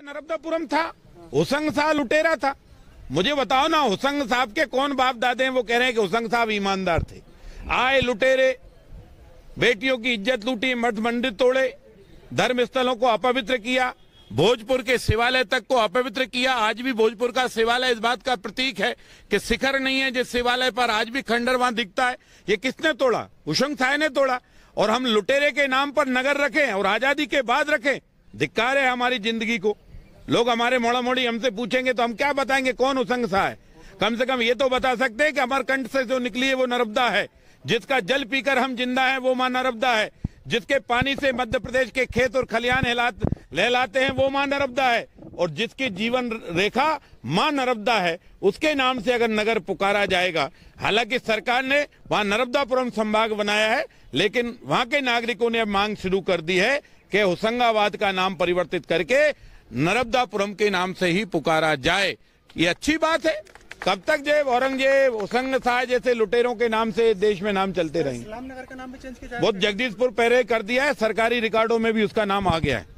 नर्मदापुरम था, हुसंग शाह लुटेरा था। मुझे बताओ ना, हुसंग साहब के कौन बाप दादे हैं वो कह रहे हैं कि हुसंग साहब ईमानदार थे? आए लुटेरे, बेटियों की इज्जत लूटी, मठ मंदिर तोड़े, धर्म स्थलों को अपवित्र किया, भोजपुर के शिवालय तक को अपवित्र किया। आज भी भोजपुर का शिवालय इस बात का प्रतीक है कि शिखर नहीं है जिस शिवालय पर आज भी खंडर वहां दिखता है। ये किसने तोड़ा? हुसंग शाह ने तोड़ा। और हम लुटेरे के नाम पर नगर रखें और आजादी के बाद रखें, धिक्कार है हमारी जिंदगी को। लोग हमारे मोड़ा मोड़ी हमसे पूछेंगे तो हम क्या बताएंगे कौन हुसंग शाह है? कम से कम ये तो बता सकते हैं कि अमरकंटक से जो निकली है वो नर्मदा है, जिसका जल पीकर हम जिंदा हैं वो मां नर्मदा है, जिसके पानी से मध्य प्रदेश के खेत और खलिहान लहलाते हैं वो मां नर्मदा है, और जिसकी जीवन रेखा मां नर्मदा है, उसके नाम से अगर नगर पुकारा जाएगा। हालांकि सरकार ने वहां नर्मदापुरम संभाग बनाया है, लेकिन वहां के नागरिकों ने अब मांग शुरू कर दी है कि होशंगाबाद का नाम परिवर्तित करके नर्मदापुरम के नाम से ही पुकारा जाए। ये अच्छी बात है। कब तक जो औरंगजेब, हुसंग शाह जैसे लुटेरों के नाम से देश में नाम चलते रहेंगे? इस्लाम नगर का नाम भी चेंज किया जाएगा। बहुत जगदीशपुर पहले कर दिया है, सरकारी रिकॉर्डों में भी उसका नाम आ गया है।